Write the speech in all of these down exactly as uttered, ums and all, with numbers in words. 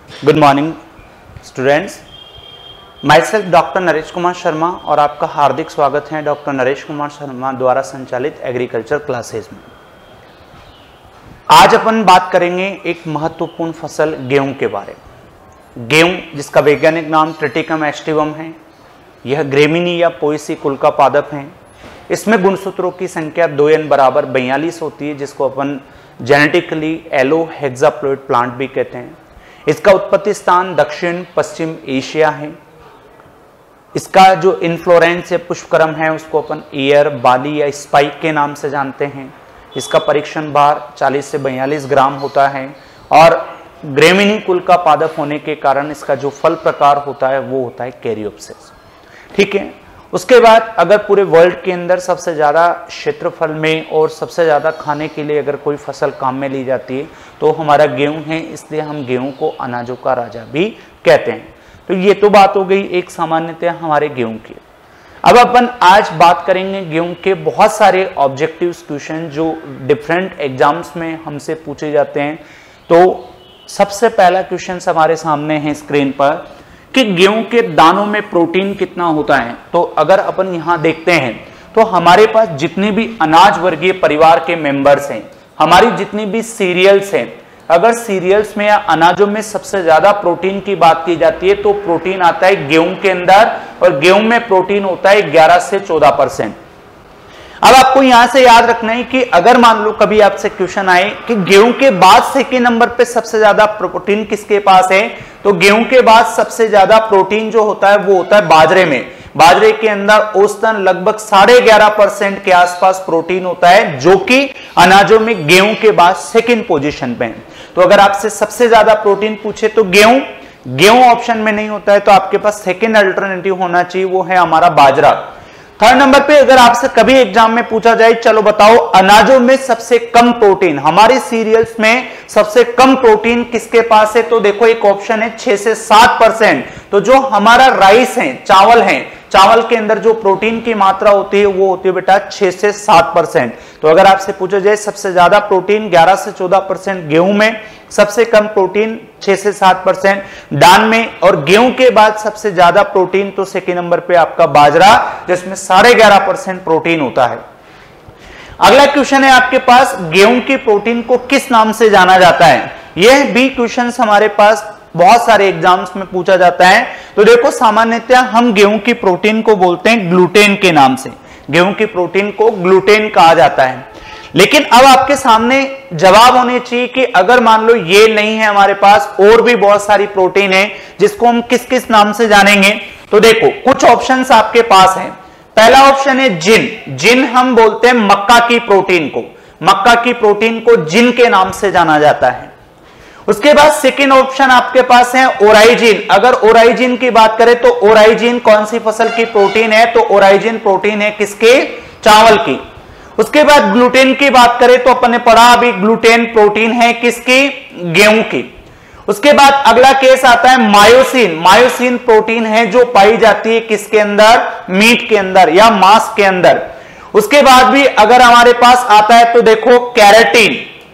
Good morning students, myself doctor Naresh Kumar Sharma और आपका हार्दिक स्वागत है डॉक्टर नरेश कुमार शर्मा द्वारा संचालित एग्रीकल्चर क्लासेस में। आज अपन बात करेंगे एक महत्वपूर्ण फसल गेहूं के बारे में। गेहूं जिसका वैज्ञानिक नाम ट्रिटिकम एस्टिवम है, यह ग्रेमिनी या पोएसी कुल का पादप है। इसमें गुणसूत्रों की संख्या दो एन बराबर बयालीस होती है, जिसको अपन जेनेटिकली एलो हेक्साप्लॉइड प्लांट भी कहते हैं। इसका उत्पत्ति स्थान दक्षिण पश्चिम एशिया है। इसका जो इन्फ्लोरेंस या पुष्पक्रम है उसको अपन ईयर, बाली या स्पाइक के नाम से जानते हैं। इसका परीक्षण भार चालीस से बयालीस ग्राम होता है और ग्रेमिनी कुल का पादप होने के कारण इसका जो फल प्रकार होता है वो होता है कैरियोप्सिस। ठीक है, उसके बाद अगर पूरे वर्ल्ड के अंदर सबसे ज़्यादा क्षेत्रफल में और सबसे ज़्यादा खाने के लिए अगर कोई फसल काम में ली जाती है तो हमारा गेहूं है, इसलिए हम गेहूं को अनाजों का राजा भी कहते हैं। तो ये तो बात हो गई एक सामान्यतः हमारे गेहूं की। अब अपन आज बात करेंगे गेहूं के बहुत सारे ऑब्जेक्टिव क्वेश्चन जो डिफरेंट एग्जाम्स में हमसे पूछे जाते हैं। तो सबसे पहला क्वेश्चन हमारे सामने है स्क्रीन पर कि गेहूं के दानों में प्रोटीन कितना होता है। तो अगर अपन यहां देखते हैं तो हमारे पास जितने भी अनाज वर्गीय परिवार के मेंबर्स हैं, हमारी जितनी भी सीरियल्स हैं, अगर सीरियल्स में या अनाजों में सबसे ज्यादा प्रोटीन की बात की जाती है तो प्रोटीन आता है गेहूं के अंदर, और गेहूं में प्रोटीन होता है ग्यारह से चौदह परसेंट। अब आपको यहां से याद रखना है कि अगर मान लो कभी आपसे क्वेश्चन आए कि गेहूं के बाद सेकेंड नंबर पे सबसे ज्यादा प्रोटीन किसके पास है, तो गेहूं के बाद सबसे ज्यादा प्रोटीन जो होता है वो होता है बाजरे में। बाजरे के अंदर औसतन लगभग साढ़े ग्यारह परसेंट के आसपास प्रोटीन होता है, जो कि अनाजों में गेहूं के बाद सेकेंड पोजीशन पे है। तो अगर आपसे सबसे ज्यादा प्रोटीन पूछे तो गेहूं गेहूं ऑप्शन में नहीं होता है, तो आपके पास सेकेंड अल्टरनेटिव होना चाहिए, वो है हमारा बाजरा। थर्ड नंबर पे अगर आपसे कभी एग्जाम में पूछा जाए चलो बताओ अनाजों में सबसे कम प्रोटीन, हमारे सीरियल्स में सबसे कम प्रोटीन किसके पास है, तो देखो एक ऑप्शन है छह से सात परसेंट। तो जो हमारा राइस है, चावल है, चावल के अंदर जो प्रोटीन की मात्रा होती है वो होती है बेटा छह से सात परसेंट। तो अगर आपसे पूछा जाए सबसे ज्यादा प्रोटीन ग्यारह से चौदह परसेंट गेहूं में, सबसे कम प्रोटीन छह से सात परसेंट धान में, और गेहूं के बाद सबसे ज्यादा प्रोटीन तो सेकेंड नंबर पे आपका बाजरा, जिसमें साढ़े ग्यारह परसेंट प्रोटीन होता है। अगला क्वेश्चन है आपके पास, गेहूं की प्रोटीन को किस नाम से जाना जाता है। यह भी क्वेश्चन हमारे पास बहुत सारे एग्जाम्स में पूछा जाता है। तो देखो सामान्यतः हम गेहूं की प्रोटीन को बोलते हैं ग्लूटेन के नाम से, गेहूं की प्रोटीन को ग्लूटेन कहा जाता है। लेकिन अब आपके सामने जवाब होने चाहिए कि अगर मान लो ये नहीं है हमारे पास, और भी बहुत सारी प्रोटीन है जिसको हम किस किस नाम से जानेंगे। तो देखो कुछ ऑप्शंस आपके पास हैं। पहला ऑप्शन है जिन। जिन हम बोलते हैं मक्का की प्रोटीन को, मक्का की प्रोटीन को जिन के नाम से जाना जाता है। उसके बाद सेकेंड ऑप्शन आपके पास है ओराइजिन। अगर ओराइजिन की बात करें तो ओराइजिन कौन सी फसल की प्रोटीन है, तो ओराइजिन प्रोटीन है किसके, चावल की। उसके बाद ग्लूटेन की बात करें तो अपन ने पढ़ा अभी ग्लूटेन प्रोटीन है किसकी, गेहूं की। उसके बाद अगला केस आता है मायोसिन। मायोसिन प्रोटीन है जो पाई जाती है किसके अंदर, मीट के अंदर या मांस के अंदर। उसके बाद भी अगर हमारे पास आता है तो देखो कैरेटीन।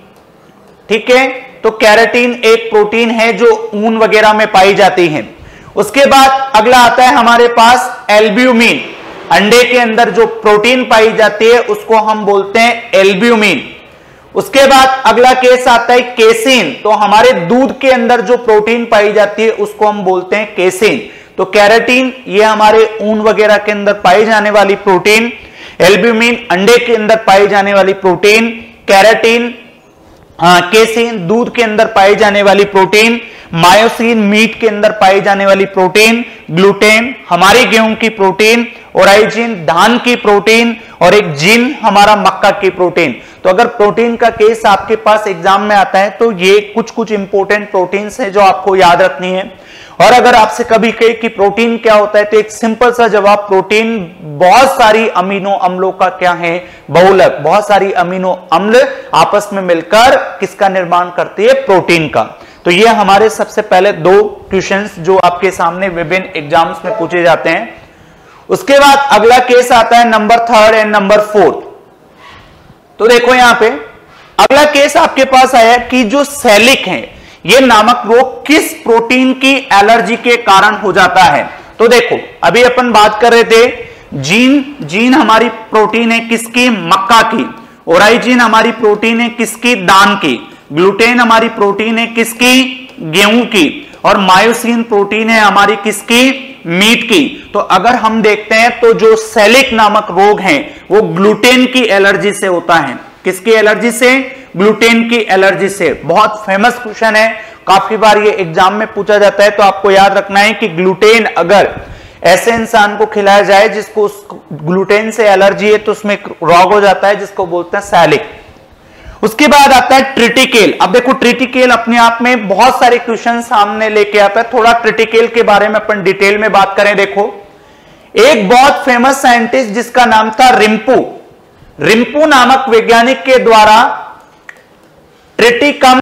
ठीक है, तो कैरेटीन एक प्रोटीन है जो ऊन वगैरह में पाई जाती है। उसके बाद अगला आता है हमारे पास एल्ब्यूमिन। अंडे के अंदर जो प्रोटीन पाई जाती है उसको हम बोलते हैं एल्ब्यूमिन। उसके बाद अगला केस आता है केसिन। तो हमारे दूध के अंदर जो प्रोटीन पाई जाती है उसको हम बोलते हैं केसिन। तो कैरेटीन ये हमारे ऊन वगैरह के अंदर पाई जाने वाली प्रोटीन, एल्ब्यूमिन अंडे के अंदर पाई जाने वाली प्रोटीन, कैरेटीन हाँ केसिन दूध के अंदर पाई जाने वाली प्रोटीन, मायोसिन मीट के अंदर पाई जाने वाली प्रोटीन, ग्लूटेन हमारी गेहूं की प्रोटीन, ओराइजिन धान की प्रोटीन, और एक जिन हमारा मक्का की प्रोटीन। तो अगर प्रोटीन का केस आपके पास एग्जाम में आता है तो ये कुछ कुछ इंपॉर्टेंट प्रोटीन्स हैं जो आपको याद रखनी है। और अगर आपसे कभी कहे कि प्रोटीन क्या होता है तो एक सिंपल सा जवाब, प्रोटीन बहुत सारी अमीनो अम्लों का क्या है, बहुलक। बहुत सारी अमीनो अम्ल आपस में मिलकर किसका निर्माण करती है, प्रोटीन का। तो ये हमारे सबसे पहले दो क्वेश्चंस जो आपके सामने विभिन्न एग्जाम्स में पूछे जाते हैं। उसके बाद अगला केस आता है number third and number fourth. तो देखो यहां पे अगला केस आपके पास आया कि जो सैलिक है, ये नामक रोग किस प्रोटीन की एलर्जी के कारण हो जाता है? तो देखो अभी अपन बात कर रहे थे जीन, जीन हमारी प्रोटीन है किसकी? मक्का की। ओराइजिन हमारी प्रोटीन है किसकी? दान की। ग्लूटेन हमारी प्रोटीन है किसकी? गेहूं की। और मायोसिन प्रोटीन है हमारी किसकी? मीट की। तो अगर हम देखते हैं तो जो सेलिक नामक रोग है वो ग्लूटेन की एलर्जी से होता है। किसकी एलर्जी से? ग्लूटेन की एलर्जी से। बहुत फेमस क्वेश्चन है, काफी बार ये एग्जाम में पूछा जाता है, तो आपको याद रखना है कि ग्लूटेन अगर ऐसे इंसान को खिलाया जाए जिसको उस ग्लूटेन से एलर्जी है तो उसमें रोग हो जाता है जिसको बोलते हैं सेलिक। उसके बाद आता है ट्रिटिकेल। अब देखो ट्रिटिकेल अपने आप में बहुत सारे क्वेश्चन सामने लेके आता है। थोड़ा ट्रिटिकेल के बारे में अपन डिटेल में बात करें। देखो एक बहुत फेमस साइंटिस्ट जिसका नाम था रिम्पू, रिम्पू नामक वैज्ञानिक के द्वारा ट्रिटिकम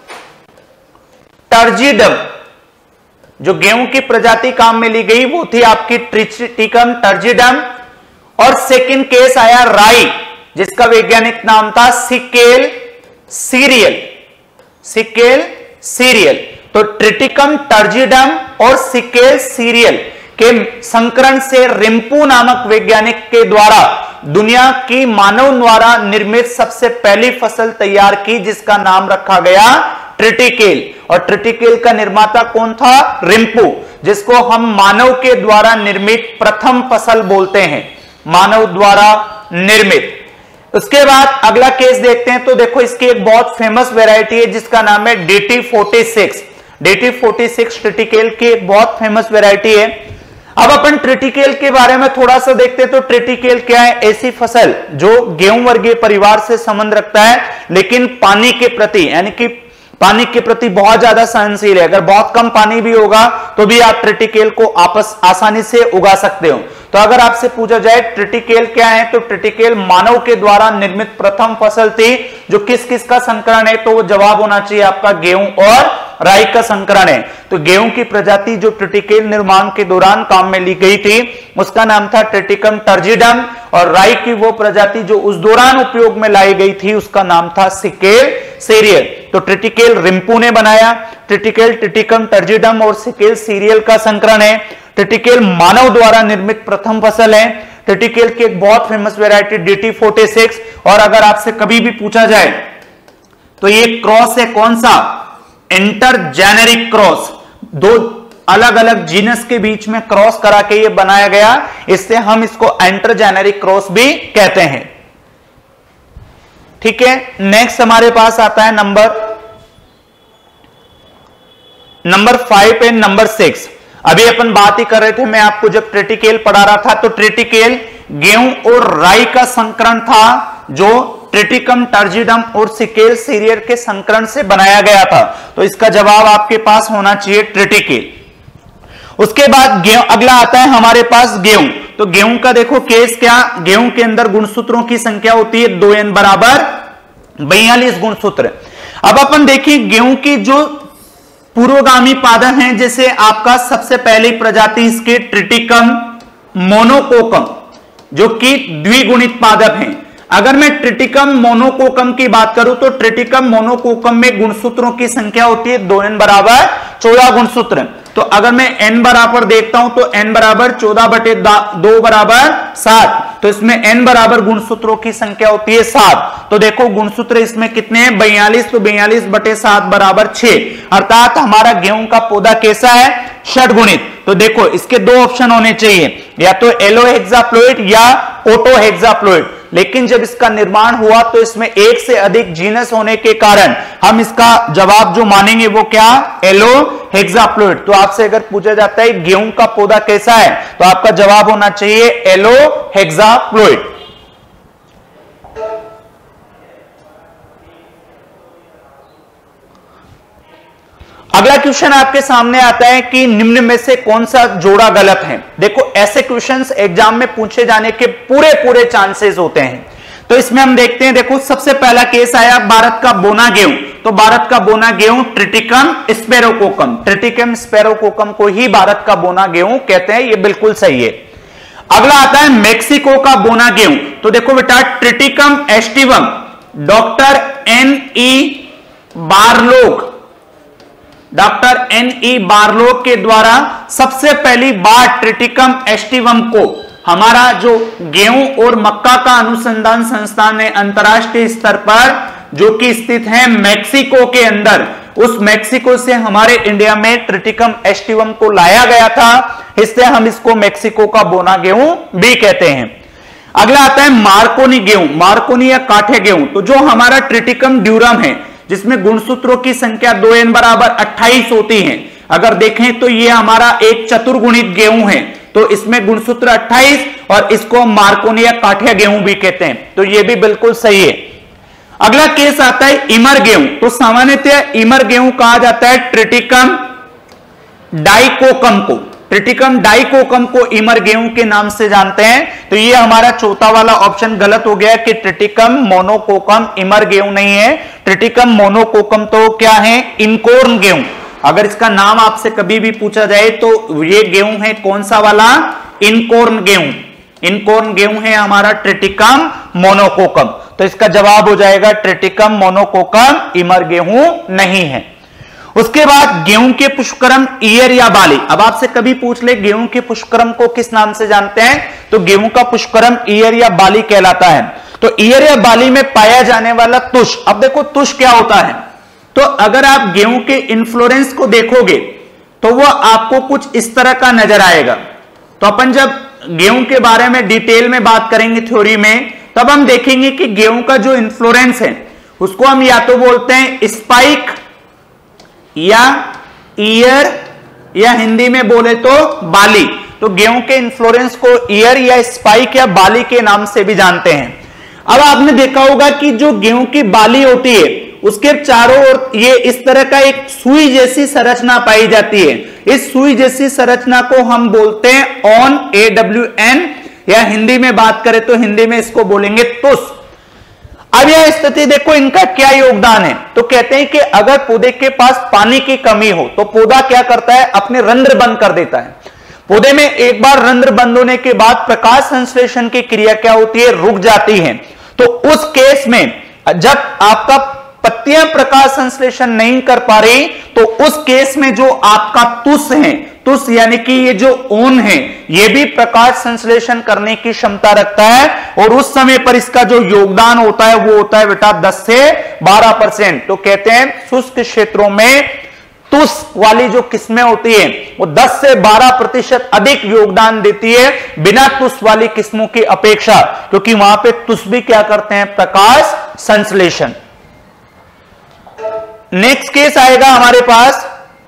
टर्जिडम, जो गेहूं की प्रजाति काम में ली गई वो थी आपकी ट्रिटिकम टर्जिडम। और सेकंड केस आया राई, जिसका वैज्ञानिक नाम था सिकेल सीरियल, सिकेल सीरियल। तो ट्रिटिकम टर्जिडम और सिकेल सीरियल के संकरण से रिम्पू नामक वैज्ञानिक के द्वारा दुनिया की मानव द्वारा निर्मित सबसे पहली फसल तैयार की, जिसका नाम रखा गया ट्रिटिकेल। और ट्रिटिकेल का निर्माता कौन था? रिम्पू, जिसको हम मानव के द्वारा निर्मित प्रथम फसल बोलते हैं, मानव द्वारा निर्मित। उसके बाद अगला केस देखते हैं। तो देखो इसकी एक बहुत फेमस वैरायटी है जिसका नाम है DT forty six. DT forty six triticale की एक बहुत फेमस वैरायटी है। अब अपन ट्रिटिकेल के बारे में थोड़ा सा देखते हैं। तो ट्रिटिकेल क्या है? ऐसी फसल जो गेहूं वर्गीय परिवार से संबंध रखता है लेकिन पानी के प्रति, यानी कि पानी के प्रति बहुत ज्यादा सहनशील है। अगर बहुत कम पानी भी होगा तो भी आप ट्रिटिकेल को आपस आसानी से उगा सकते हो। तो अगर आपसे पूछा जाए ट्रिटिकेल क्या है, तो ट्रिटिकेल मानव के द्वारा निर्मित प्रथम फसल थी। जो किस किस का संकरण है, तो वो जवाब होना चाहिए आपका गेहूं और राई का संकरण है। तो गेहूं की प्रजाति जो ट्रिटिकेल निर्माण के दौरान काम में ली गई थी उसका नाम था ट्रिटिकम टर्जिडम, और राई की वो प्रजाति जो उस दौरान उपयोग में लाई गई थी उसका नाम था सिकेल सीरियल। तो ट्रिटिकेल रिम्पू ने बनाया। ट्रिटिकेल ट्रिटिकम टर्जिडम और सिकेल सीरियल का संकरण है। ट्रिटिकेल मानव द्वारा निर्मित प्रथम फसल है। ट्रिटिकेल की एक बहुत famous variety DT forty six. और अगर आपसे कभी भी पूछा जाए तो ये क्रॉस है कौन सा? इंटरजेनेरिक क्रॉस, दो अलग अलग जीनस के बीच में क्रॉस करा के ये बनाया गया, इससे हम इसको इंटरजेनेरिक क्रॉस भी कहते हैं। ठीक है, नेक्स्ट हमारे पास आता है number number five and number six. अभी अपन बात ही कर रहे थे, मैं आपको जब ट्रिटिकेल पढ़ा रहा था तो ट्रिटिकेल गेहूं और राई का संकरण था जो ट्रिटिकम टर्जिडम और सिकेल सीरियल के संकरण से बनाया गया था। तो इसका जवाब आपके पास होना चाहिए ट्रिटिकेल। उसके बाद गेहूं, अगला आता है हमारे पास गेहूं। तो गेहूं का देखो केस क्या? गेहूं के अंदर गुणसूत्रों की संख्या होती है दो एन बराबर बयालीस गुणसूत्र। अब अपन देखिए गेहूं की जो पूर्वगामी पादप हैं, जैसे आपका सबसे पहली प्रजाति इसके ट्रिटिकम मोनोकोकम, जो कि द्विगुणित पादप हैं। अगर मैं ट्रिटिकम मोनोकोकम की बात करूं तो ट्रिटिकम मोनोकोकम में गुणसूत्रों की संख्या होती है दो एन बराबर चौदह गुणसूत्र। तो अगर मैं n बराबर देखता हूं तो n बराबर चौदह बटे दो बराबर सात। तो इसमें n बराबर गुणसूत्रों की संख्या होती है सात। तो देखो गुणसूत्र इसमें कितने हैं? बयालीस। तो बयालीस बटे सात बराबर छह। अर्थात हमारा गेहूं का पौधा कैसा है? षटगुणित। तो देखो इसके दो ऑप्शन होने चाहिए, या तो एलो हेक्साप्लोइड या ओटो हेक्साप्लोइड। लेकिन जब इसका निर्माण हुआ तो इसमें एक से अधिक जीनस होने के कारण हम इसका जवाब जो मानेंगे वो क्या? Allohexaploid. तो आपसे अगर पूछा जाता है गेहूं का पौधा कैसा है, तो आपका जवाब होना चाहिए एलो हेक्साप्लोइड। अगला क्वेश्चन आपके सामने आता है कि निम्न में से कौन सा जोड़ा गलत है। देखो ऐसे क्वेश्चंस एग्जाम में पूछे जाने के पूरे पूरे चांसेस होते हैं। तो इसमें हम देखते हैं, देखो सबसे पहला केस आया भारत का बोना गेहूं। तो भारत का बोना गेहूं ट्रिटिकम स्पेरोकोकम, ट्रिटिकम स्पेरोकोकम को ही भारत का बोना गेहूं कहते हैं, ये बिल्कुल सही है। अगला आता है मेक्सिको का बोना गेहूं। तो देखो बेटा Triticum aestivum, doctor N E Borlaug doctor N E Borlaug के द्वारा सबसे पहली बार ट्रिटिकम एस्टिवम को हमारा जो गेहूं और मक्का का अनुसंधान संस्थान है अंतरराष्ट्रीय स्तर पर, जो कि स्थित है मैक्सिको के अंदर, उस मैक्सिको से हमारे इंडिया में ट्रिटिकम एस्टिवम को लाया गया था, इसलिए हम इसको मैक्सिको का बोना गेहूं भी कहते हैं। अगला आता है मार्कोनी गेहूं, मार्कोनी या काठे गेहूं। तो जो हमारा ट्रिटिकम ड्यूरम है जिसमें गुणसूत्रों की संख्या दो एन बराबर अट्ठाईस होती है, अगर देखें तो ये हमारा एक चतुर्गुणित गेहूं है, तो इसमें गुणसूत्र अट्ठाईस और इसको मार्कोनी या काठिया गेहूं भी कहते हैं, तो ये भी बिल्कुल सही है। अगला केस आता है इमर गेहूं। तो सामान्यतः इमर गेहूं कहा जाता है ट्रिटिकम डाइकोकम को, ट्रिटिकम डाइकोकम को इमर गेहूं के नाम से जानते हैं। तो ये हमारा चौथा वाला ऑप्शन गलत हो गया कि ट्रिटिकम मोनोकोकम इमर गेहूं नहीं है। ट्रिटिकम मोनोकोकम तो क्या है, इनकोर्न गेहूं। अगर इसका नाम आपसे कभी भी पूछा जाए तो ये गेहूं है कौन सा वाला, इनकोर्न गेहूं। इनकोर्न गेहूं है हमारा ट्रिटिकम मोनोकोकम। तो इसका जवाब हो जाएगा ट्रिटिकम मोनोकोकम, इमर गेहूं नहीं है। उसके बाद गेहूं के पुष्करम ईयर या बाली। अब आपसे कभी पूछ ले गेहूं के पुष्करम को किस नाम से जानते हैं, तो गेहूं का पुष्करम ईयर या बाली कहलाता है। तो ईयर या बाली में पाया जाने वाला तुष, अब देखो तुष क्या होता है, तो अगर आप गेहूं के इन्फ्लोरेंस को देखोगे तो वो आपको कुछ इस तरह का नजर आएगा। तो अपन जब गेहूं के बारे में डिटेल में बात करेंगे थ्योरी में, तब हम देखेंगे कि गेहूं का जो इन्फ्लोरेंस है उसको हम या तो बोलते हैं स्पाइक या ईयर या हिंदी में बोले तो बाली। तो गेहूं के इन्फ्लोरेंस को ईयर या स्पाइक या बाली के नाम से भी जानते हैं। अब आपने देखा होगा कि जो गेहूं की बाली होती है उसके चारों ओर ये इस तरह का एक सुई जैसी संरचना पाई जाती है। इस सुई जैसी संरचना को हम बोलते हैं ऑन, ए डब्ल्यू एन, या हिंदी में बात करें तो हिंदी में इसको बोलेंगे तुष। अब यह स्थिति देखो इनका क्या योगदान है, तो कहते हैं कि अगर पौधे के पास पानी की कमी हो तो पौधा क्या करता है, अपने रंध्र बंद कर देता है। पौधे में एक बार रंध्र बंद होने के बाद प्रकाश संश्लेषण की क्रिया क्या होती है, रुक जाती है। तो उस केस में जब आपका पत्तियां प्रकाश संश्लेषण नहीं कर पा रही, तो उस केस में जो आपका तुष है, तुष यानी कि ये जो ओन है, ये भी प्रकाश संश्लेषण करने की क्षमता रखता है, और उस समय पर इसका जो योगदान होता है वो होता है बेटा दस से बारह परसेंट। तो कहते हैं शुष्क क्षेत्रों में तुष वाली जो किस्में होती है वो दस से बारह प्रतिशत अधिक योगदान देती है बिना तुष वाली किस्मों की अपेक्षा, क्योंकि वहां पे तुष भी क्या करते हैं, प्रकाश संश्लेषण। नेक्स्ट केस आएगा हमारे पास,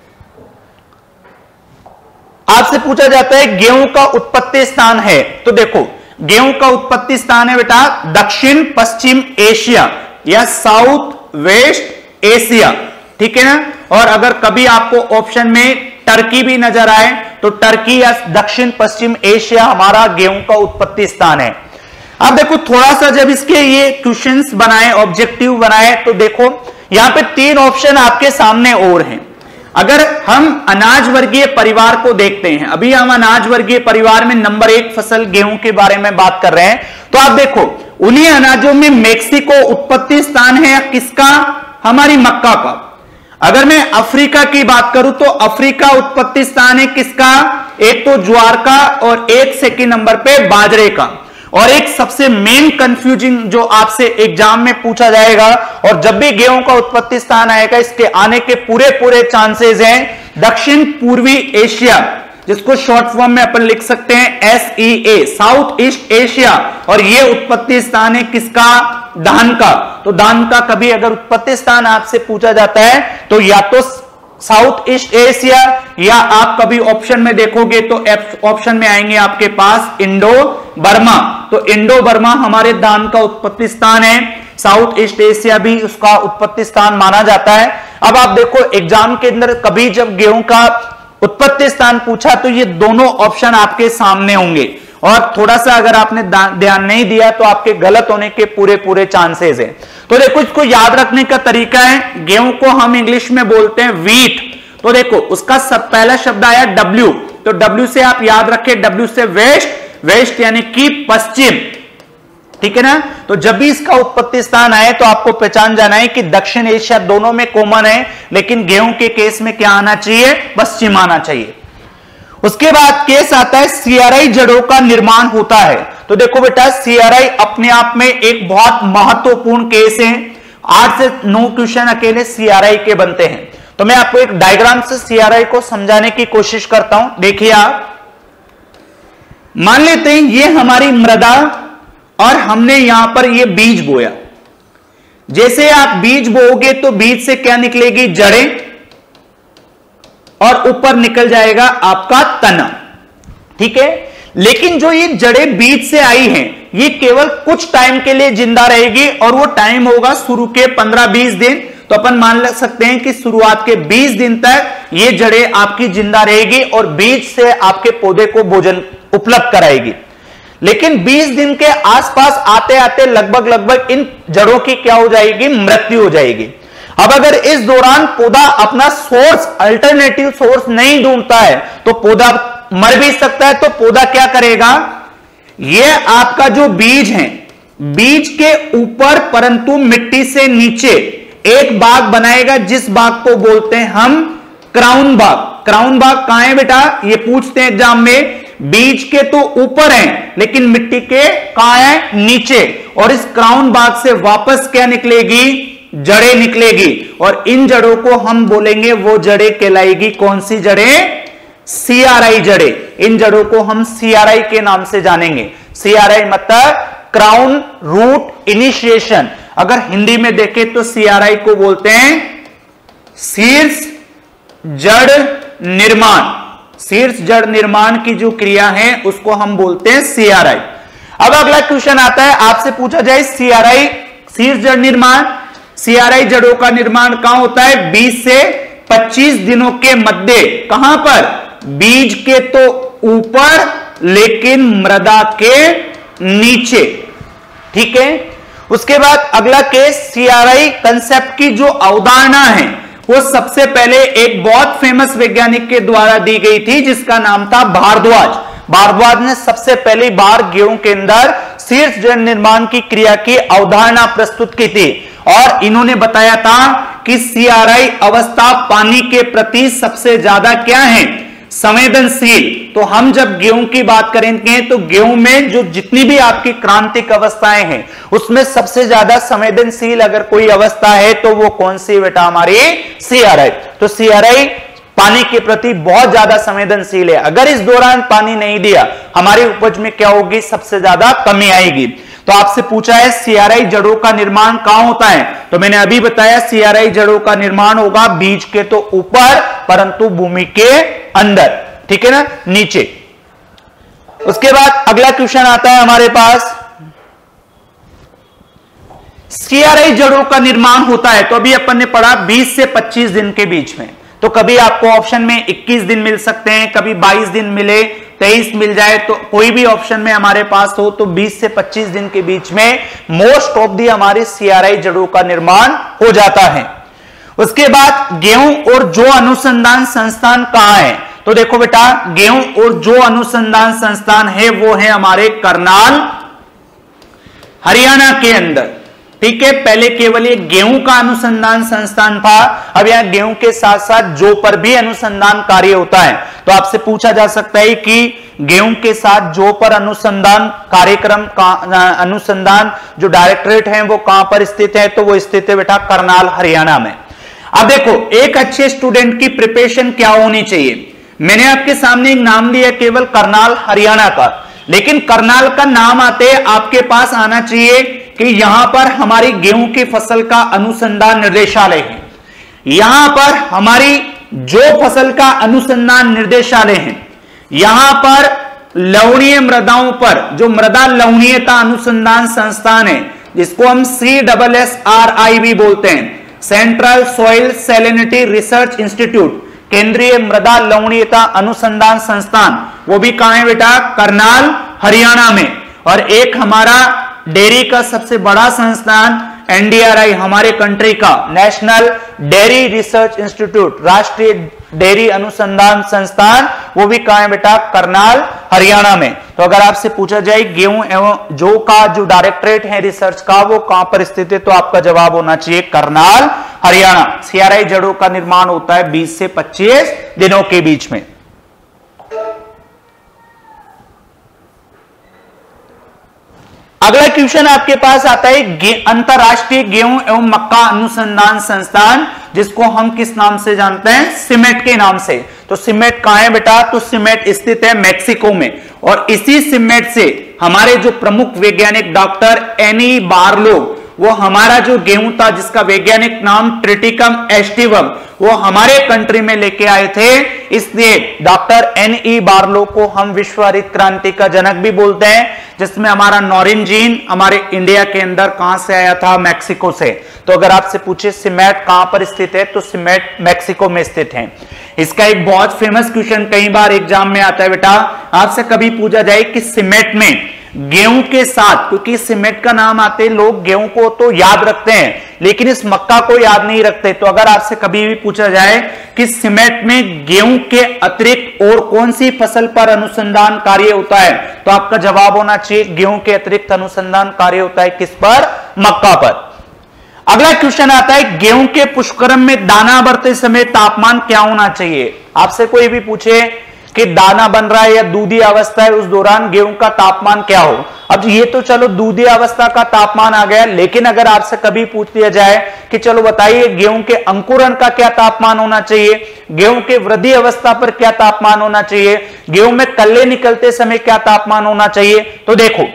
आपसे पूछा जाता है गेहूं का उत्पत्ति स्थान है। तो देखो गेहूं का उत्पत्ति स्थान है बेटा दक्षिण पश्चिम एशिया या साउथ वेस्ट एशिया, ठीक है ना। और अगर कभी आपको ऑप्शन में टर्की भी नजर आए तो टर्की या दक्षिण पश्चिम एशिया हमारा गेहूं का उत्पत्ति स्थान है। अब देखो थोड़ा सा जब इसके ये क्वेश्चंस बनाए, ऑब्जेक्टिव बनाए, तो देखो यहां पे तीन ऑप्शन आपके सामने और हैं। अगर हम अनाज वर्गीय परिवार को देखते हैं, अभी हम अनाज वर्गीय परिवार में नंबर एक फसल गेहूं के बारे में बात कर रहे हैं, तो आप देखो उन्हीं अनाजों में मैक्सिको उत्पत्ति स्थान है किसका, हमारी मक्का का। अगर मैं अफ्रीका की बात करूं तो अफ्रीका उत्पत्ति स्थान है किसका, एक तो ज्वार का और एक सेकंड नंबर पे बाजरे का। और एक सबसे मेन कंफ्यूजिंग जो आपसे एग्जाम में पूछा जाएगा, और जब भी गेहूं का उत्पत्ति स्थान आएगा इसके आने के पूरे पूरे चांसेस हैं, दक्षिण पूर्वी एशिया, जिसको शॉर्ट फॉर्म में अपन लिख सकते हैं S E A, south east Asia. और ये उत्पत्ति स्थान है किसका, धान का। तो धान का कभी अगर उत्पत्ति स्थान आपसे पूछा जाता है तो या तो साउथ ईस्ट एशिया, या आप कभी ऑप्शन में देखोगे तो ऑप्शन में आएंगे आपके पास इंडो बर्मा। तो इंडो बर्मा हमारे धान का उत्पत्ति स्थान है, साउथ ईस्ट एशिया भी उसका उत्पत्ति स्थान माना जाता है। अब आप देखो एग्जाम के अंदर कभी जब गेहूं का उत्पत्ति स्थान पूछा तो ये दोनों ऑप्शन आपके सामने होंगे, और थोड़ा सा अगर आपने ध्यान नहीं दिया तो आपके गलत होने के पूरे पूरे चांसेस हैं। तो देखो इसको याद रखने का तरीका है, गेहूं को हम इंग्लिश में बोलते हैं व्हीट। तो देखो उसका सब पहला शब्द आया डब्ल्यू, तो डब्ल्यू से आप याद रखें, डब्ल्यू से वेस्ट, वेस्ट यानी कि पश्चिम। ठीक है ना। तो जब भी इसका उत्पत्ति स्थान आए तो आपको पहचान जाना है कि दक्षिण एशिया दोनों में कॉमन है, लेकिन गेहूं के केस में क्या आना चाहिए, पश्चिम आना चाहिए। उसके बाद केस आता है सीआरआई जड़ों का निर्माण होता है। तो देखो बेटा, सीआरआई अपने आप में एक बहुत महत्वपूर्ण केस है। आठ से नौ क्वेश्चन अकेले सीआरआई के बनते हैं। तो मैं आपको एक डायग्राम से सीआरआई को समझाने की कोशिश करता हूं। देखिए, आप मान लेते हैं ये हमारी मृदा और हमने यहां पर ये बीज बोया। जैसे आप बीज बोओगे तो बीज से क्या निकलेगी, जड़ें, और ऊपर निकल जाएगा आपका तना, ठीक है। लेकिन जो ये जड़ें बीज से आई हैं, ये केवल कुछ टाइम के लिए जिंदा रहेगी और वो टाइम होगा शुरू के पंद्रह बीस दिन। तो अपन मान सकते हैं कि शुरुआत के बीस दिन तक ये जड़ें आपकी जिंदा रहेगी और बीज से आपके पौधे को भोजन उपलब्ध कराएगी। लेकिन बीस दिन के आसपास आते आते लगभग लगभग इन जड़ों की क्या हो जाएगी, मृत्यु हो जाएगी। अब अगर इस दौरान पौधा अपना सोर्स, अल्टरनेटिव सोर्स नहीं ढूंढता है तो पौधा मर भी सकता है। तो पौधा क्या करेगा, यह आपका जो बीज है, बीज के ऊपर परंतु मिट्टी से नीचे एक बाग बनाएगा, जिस बाग को बोलते हैं हम क्राउन बाग। क्राउन बाग कहां है बेटा, ये पूछते हैं एग्जाम में। बीज के तो ऊपर है लेकिन मिट्टी के कहां है, नीचे। और इस क्राउन बाग से वापस क्या निकलेगी, जड़ें निकलेगी। और इन जड़ों को हम बोलेंगे, वो जड़ें कहलाएगी कौन सी जड़ें, सीआरआई जड़ें। इन जड़ों को हम सीआरआई के नाम से जानेंगे। सीआरआई मतलब क्राउन रूट इनिशिएशन। अगर हिंदी में देखें तो सीआरआई को बोलते हैं शीर्ष जड़ निर्माण। शीर्ष जड़ निर्माण की जो क्रिया है उसको हम बोलते हैं सीआरआई। अब अगला क्वेश्चन आता है, आपसे पूछा जाए सीआरआई, शीर्ष जड़ निर्माण, सीआरआई जड़ों का निर्माण कहां होता है, बीस से पच्चीस दिनों के मध्य। कहां पर, बीज के तो ऊपर लेकिन मृदा के नीचे, ठीक है। उसके बाद अगला केस, सीआरआई कंसेप्ट की जो अवधारणा है वो सबसे पहले एक बहुत फेमस वैज्ञानिक के द्वारा दी गई थी, जिसका नाम था भारद्वाज। भारद्वाज ने सबसे पहली बार गेहूं के अंदर शीर्ष जड़ निर्माण की क्रिया की अवधारणा प्रस्तुत की थी। और इन्होंने बताया था कि सीआरआई अवस्था पानी के प्रति सबसे ज्यादा क्या है, संवेदनशील। तो हम जब गेहूं की बात करेंगे तो गेहूं में जो जितनी भी आपकी क्रांतिक अवस्थाएं हैं उसमें सबसे ज्यादा संवेदनशील अगर कोई अवस्था है तो वो कौन सी बेटा, हमारी सीआरआई। तो सीआरआई पानी के प्रति बहुत ज्यादा संवेदनशील है। अगर इस दौरान पानी नहीं दिया, हमारी उपज में क्या होगी, सबसे ज्यादा कमी आएगी। तो आपसे पूछा है सीआरआई जड़ों का निर्माण कहां होता है, तो मैंने अभी बताया सीआरआई जड़ों का निर्माण होगा बीज के तो ऊपर परंतु भूमि के अंदर, ठीक है ना, नीचे। उसके बाद अगला क्वेश्चन आता है हमारे पास, सीआरआई जड़ों का निर्माण होता है। तो अभी अपन ने पढ़ा बीस से पच्चीस दिन के बीच में। तो कभी आपको ऑप्शन में इक्कीस दिन मिल सकते हैं, कभी बाईस दिन मिले, तेईस मिल जाए। तो कोई भी ऑप्शन में हमारे पास हो तो बीस से पच्चीस दिन के बीच में मोस्ट ऑफ दी हमारे सीआरआई जड़ों का निर्माण हो जाता है। उसके बाद गेहूं और जौ अनुसंधान संस्थान कहां है, तो देखो बेटा, गेहूं और जौ अनुसंधान संस्थान है वो है हमारे करनाल, हरियाणा के अंदर, ठीक है। पहले केवल ये गेहूं का अनुसंधान संस्थान था, अब यहां गेहूं के साथ साथ जौ पर भी अनुसंधान कार्य होता है। तो आपसे पूछा जा सकता है कि गेहूं के साथ जौ पर अनुसंधान कार्यक्रम का अनुसंधान जो डायरेक्टरेट है वो कहां पर स्थित है, तो वो स्थित है बेटा करनाल, हरियाणा में। अब देखो, एक अच्छे स्टूडेंट की प्रिपरेशन क्या होनी चाहिए। मैंने आपके सामने एक नाम लिया केवल करनाल, हरियाणा का, लेकिन करनाल का नाम आते आपके पास आना चाहिए कि यहां पर हमारी गेहूं की फसल का अनुसंधान निर्देशालय है, यहां पर हमारी जौ फसल का अनुसंधान निर्देशालय है, यहां पर लवणीय मृदाओं पर जो मृदा लवणीयता अनुसंधान संस्थान है, जिसको हम C double S R I भी बोलते हैं, central soil salinity research institute, केंद्रीय मृदा लवणीयता अनुसंधान संस्थान, वो भी कहां है बेटा, करनाल, हरियाणा में। और एक हमारा डेयरी का सबसे बड़ा संस्थान एनडीआरआई, हमारे कंट्री का नेशनल डेयरी रिसर्च इंस्टीट्यूट, राष्ट्रीय डेयरी अनुसंधान संस्थान, वो भी कहां है बेटा, करनाल, हरियाणा में। तो अगर आपसे पूछा जाए गेहूं एवं जौ का जो डायरेक्टरेट है रिसर्च का वो कहां पर स्थित है, तो आपका जवाब होना चाहिए करनाल, हरियाणा। सीआरआई जड़ों का निर्माण होता है बीस से पच्चीस दिनों के बीच में। अगला क्वेश्चन आपके पास आता है अंतरराष्ट्रीय गेहूं एवं मक्का अनुसंधान संस्थान, जिसको हम किस नाम से जानते हैं, सिमेट के नाम से। तो सिमेट कहां है बेटा, तो सिमेट स्थित है मैक्सिको में, और इसी सिमेट से हमारे जो प्रमुख वैज्ञानिक डॉक्टर एनी बार्लो, वो हमारा जो गेहूं था जिसका वैज्ञानिक नाम ट्रिटिकम एस्टिवम, वो हमारे कंट्री में लेके आए थे। इसलिए डॉक्टर एन ई बार्लो को हम विश्व हरित क्रांति का जनक भी बोलते हैं, जिसमें हमारा नॉरिंजीन हमारे इंडिया के अंदर कहां से आया था, मैक्सिको से। तो अगर आपसे पूछे सिमेट कहां पर स्थित है, तो सिमेट मैक्सिको में स्थित है। इसका एक बहुत फेमस क्वेश्चन कई बार एग्जाम में आता है बेटा, आपसे कभी पूछा जाए कि सिमेट में गेहूं के साथ, क्योंकि सिमेट का नाम आते लोग गेहूं को तो याद रखते हैं लेकिन इस मक्का को याद नहीं रखते। तो अगर आपसे कभी भी पूछा जाए कि सिमेट में गेहूं के अतिरिक्त और कौन सी फसल पर अनुसंधान कार्य होता है, तो आपका जवाब होना चाहिए गेहूं के अतिरिक्त अनुसंधान कार्य होता है किस पर, मक्का पर। अगला क्वेश्चन आता है गेहूं के पुष्करम में दाना भरते समय तापमान क्या होना चाहिए। आपसे कोई भी पूछे कि दाना बन रहा है या दूधी अवस्था है, उस दौरान गेहूं का तापमान क्या हो। अब ये तो चलो दूधी अवस्था का तापमान आ गया, लेकिन अगर आपसे कभी पूछ लिया जाए कि चलो बताइए गेहूं के अंकुरण का क्या तापमान होना चाहिए, गेहूं के वृद्धि अवस्था पर क्या तापमान होना चाहिए, गेहूं में कल्ले निकलते समय क्या तापमान होना चाहिए। तो देखो,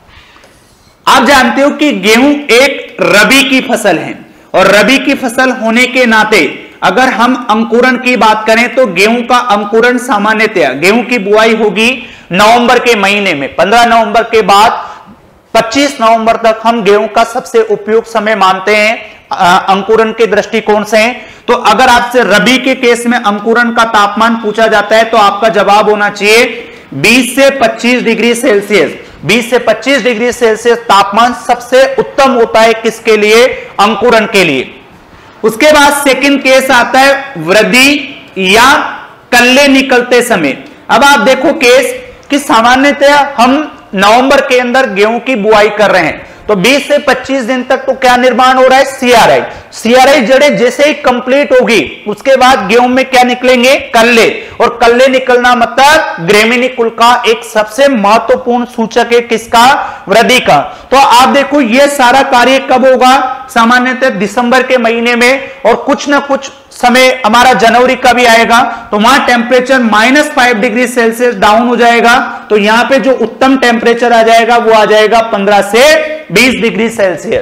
आप जानते हो कि गेहूं एक रबी की फसल है, और रबी की फसल होने के नाते अगर हम अंकुरण की बात करें तो गेहूं का अंकुरण सामान्यतया गेहूं की बुआई होगी नवंबर के महीने में। पंद्रह नवंबर के बाद पच्चीस नवंबर तक हम गेहूं का सबसे उपयुक्त समय मानते हैं आ, अंकुरण के दृष्टिकोण से। तो अगर आपसे रबी के केस में अंकुरण का तापमान पूछा जाता है, तो आपका जवाब होना चाहिए बीस से पच्चीस डिग्री सेल्सियस। बीस से पच्चीस डिग्री सेल्सियस तापमान सबसे उत्तम होता है किसके लिए, अंकुरण के लिए। उसके बाद सेकंड केस आता है वृद्धि या कल्ले निकलते समय। अब आप देखो केस कि सामान्यतः हम नवंबर के अंदर गेहूं की बुआई कर रहे हैं, तो बीस से पच्चीस दिन तक तो क्या निर्माण हो रहा है, सीआरआई। सीआरआई जड़ें जैसे ही कंप्लीट होगी उसके बाद गेहूं में क्या निकलेंगे, कल्ले, और कल्ले निकलना मतलब ग्रेमिनी कुल का एक सबसे महत्वपूर्ण सूचक है किसका, वृद्धि का। तो आप देखो ये सारा कार्य कब होगा, सामान्यतः दिसंबर के महीने में, और कुछ ना कुछ समय हमारा जनवरी का भी आएगा, तो वहां temperature minus five degree Celsius down हो जाएगा। तो यहां पे जो उत्तम टेम्परेचर आ जाएगा वो आ जाएगा पंद्रह से बीस डिग्री सेल्सियस।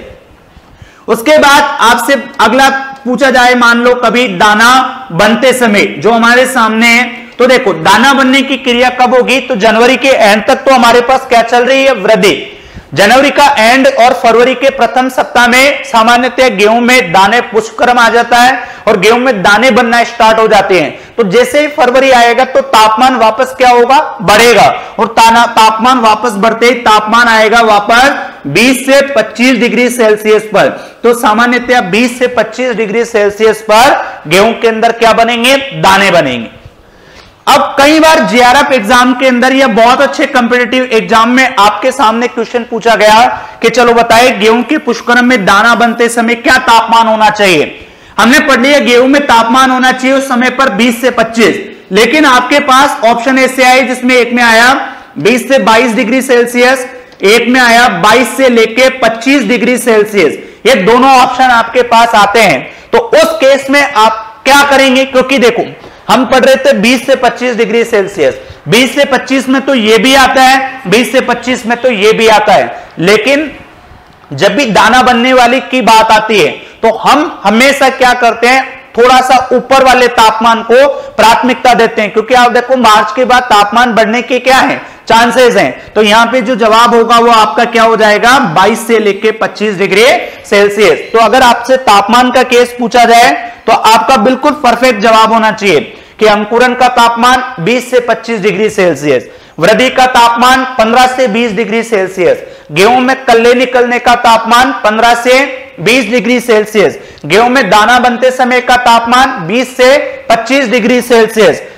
उसके बाद आपसे अगला पूछा जाए, मान लो कभी दाना बनते समय जो हमारे सामने है, तो देखो दाना बनने की क्रिया कब होगी, तो जनवरी के एंड तक तो हमारे पास क्या चल रही है, वृद्धि। जनवरी का एंड और फरवरी के प्रथम सप्ताह में सामान्यतः गेहूं में दाने पुष्पक्रम आ जाता है और गेहूं में दाने बनना स्टार्ट हो जाते हैं। तो जैसे ही फरवरी आएगा तो तापमान वापस क्या होगा, बढ़ेगा, और तापमान वापस बढ़ते ही तापमान आएगा वापस बीस से पच्चीस डिग्री सेल्सियस पर। तो सामान्यतः बीस से पच्चीस डिग्री सेल्सियस पर गेहूं के अंदर क्या बनेंगे, दाने बनेंगे। अब कई बार जेआरएफ एग्जाम के अंदर या बहुत अच्छे कॉम्पिटिटिव एग्जाम में आपके सामने क्वेश्चन पूछा गया कि चलो बताइए गेहूं के पुष्करम में दाना बनते समय क्या तापमान होना चाहिए। हमने पढ़ लिया गेहूं में तापमान होना चाहिए उस समय पर बीस से पच्चीस, लेकिन आपके पास ऑप्शन ऐसे आए जिसमें एक में आया बीस से बाईस डिग्री सेल्सियस, एक में आया बाईस से लेके पच्चीस डिग्री सेल्सियस। ये दोनों ऑप्शन आपके पास आते हैं। तो उस केस में आप क्या करेंगे, क्योंकि देखो हम पढ़ रहे थे बीस से पच्चीस डिग्री सेल्सियस, बीस से पच्चीस में तो ये भी आता है, बीस से पच्चीस में तो ये भी आता है, लेकिन जब भी दाना बनने वाली की बात आती है तो हम हमेशा क्या करते हैं, थोड़ा सा ऊपर वाले तापमान को प्राथमिकता देते हैं, क्योंकि आप देखो मार्च के बाद तापमान बढ़ने के क्या है, चांसेस हैं। तो यहां पे जो जवाब होगा वो आपका क्या हो जाएगा, बाईस से लेके पच्चीस डिग्री सेल्सियस। तो अगर आपसे तापमान का केस पूछा जाए तो आपका बिल्कुल परफेक्ट जवाब होना चाहिए कि अंकुरण का तापमान बीस से पच्चीस डिग्री सेल्सियस, वृद्धि का तापमान पंद्रह से बीस डिग्री सेल्सियस, गेहूं में कल्ले निकलने का तापमान पंद्रह से बीस डिग्री सेल्सियस, गेहूं में दाना बनते समय का तापमान बीस से पच्चीस डिग्री सेल्सियस,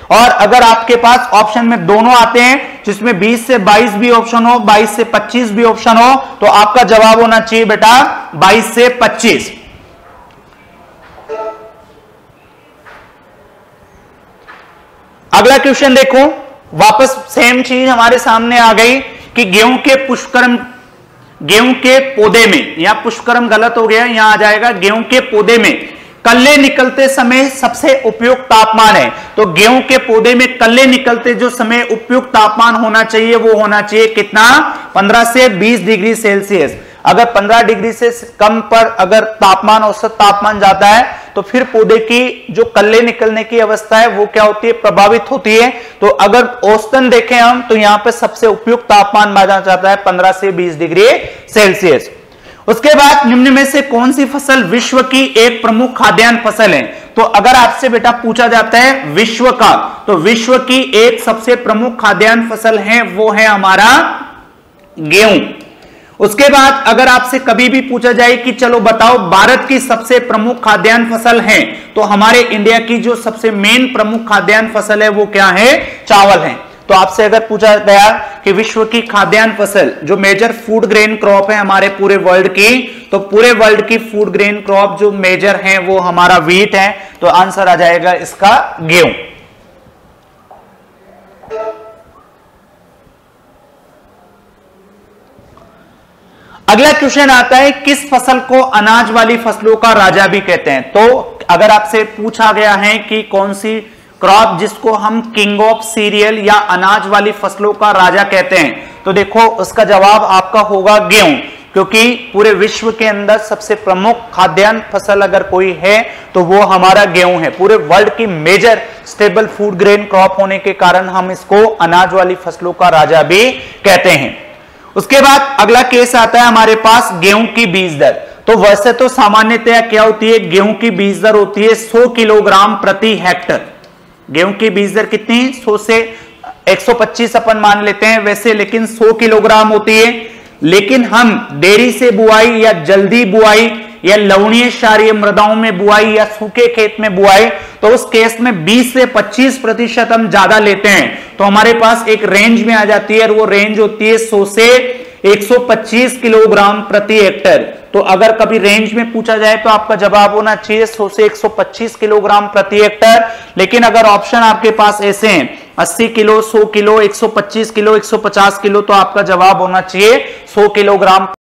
और अगर आपके पास ऑप्शन में दोनों आते हैं जिसमें बीस से बाईस भी ऑप्शन हो, बाईस से पच्चीस भी ऑप्शन हो, तो आपका जवाब होना चाहिए बेटा बाईस से पच्चीस। अगला क्वेश्चन देखो, वापस सेम चीज हमारे सामने आ गई कि गेहूं के पुष्कर्म गेहूं के पौधे में, या पुष्कर्म गलत हो गया, यहां आ जाएगा गेहूं के पौधे में कल्ले निकलते समय सबसे उपयुक्त तापमान है। तो गेहूं के पौधे में कल्ले निकलते जो समय उपयुक्त तापमान होना चाहिए वो होना चाहिए कितना, पंद्रह से बीस डिग्री सेल्सियस। अगर पंद्रह डिग्री से कम पर अगर तापमान, औसत तापमान जाता है तो फिर पौधे की जो कल्ले निकलने की अवस्था है वो क्या होती है, प्रभावित होती है। तो अगर औसतन देखें हम तो यहां पर सबसे उपयुक्त तापमान माना जाता है पंद्रह से बीस डिग्री सेल्सियस। उसके बाद निम्न में से कौन सी फसल विश्व की एक प्रमुख खाद्यान्न फसल है? तो अगर आपसे बेटा पूछा जाता है विश्व का, तो विश्व की एक सबसे प्रमुख खाद्यान्न फसल है वो है हमारा गेहूं। उसके बाद अगर आपसे कभी भी पूछा जाए कि चलो बताओ भारत की सबसे प्रमुख खाद्यान्न फसल है, तो हमारे इंडिया की जो सबसे मेन प्रमुख खाद्यान्न फसल है वो क्या है, चावल है। तो आपसे अगर पूछा गया कि विश्व की खाद्यान्न फसल जो मेजर फूड ग्रेन क्रॉप है हमारे पूरे वर्ल्ड की, तो पूरे वर्ल्ड की फूड ग्रेन क्रॉप जो मेजर है वो हमारा व्हीट है। तो आंसर आ जाएगा इसका गेहूं। अगला क्वेश्चन आता है किस फसल को अनाज वाली फसलों का राजा भी कहते हैं? तो अगर आपसे पूछा गया है कि कौन सी क्रॉप जिसको हम किंग ऑफ सीरियल या अनाज वाली फसलों का राजा कहते हैं, तो देखो उसका जवाब आपका होगा गेहूं, क्योंकि पूरे विश्व के अंदर सबसे प्रमुख खाद्यान्न फसल अगर कोई है तो वो हमारा गेहूं है। पूरे वर्ल्ड की major stable food grain crop होने के कारण हम इसको अनाज वाली फसलों का राजा भी कहते हैं। उसके बाद अगला केस आता है हमारे पास गेहूं की बीज दर। तो वैसे तो सामान्यतया क्या होती है, गेहूं की बीज दर होती है सौ किलोग्राम प्रति हेक्टर। गेहूं की बीज दर कितनी, सौ से एक सौ पच्चीस अपन मान लेते हैं वैसे, लेकिन सौ किलोग्राम होती है। लेकिन हम देरी से बुआई या जल्दी बुआई या लवणीय क्षारीय मृदाओं में बुआई या सूखे खेत में बुआई, तो उस केस में बीस से पच्चीस प्रतिशत हम ज्यादा लेते हैं, तो हमारे पास एक रेंज में आ जाती है और वो रेंज होती है सौ से एक सौ पच्चीस किलोग्राम प्रति हेक्टर। तो अगर कभी रेंज में पूछा जाए तो आपका जवाब होना चाहिए सौ से एक सौ पच्चीस किलोग्राम प्रति हेक्टर। लेकिन अगर ऑप्शन आपके पास ऐसे हैं अस्सी किलो, सौ किलो, एक सौ पच्चीस किलो, एक सौ पचास किलो, तो आपका जवाब होना चाहिए सौ किलोग्राम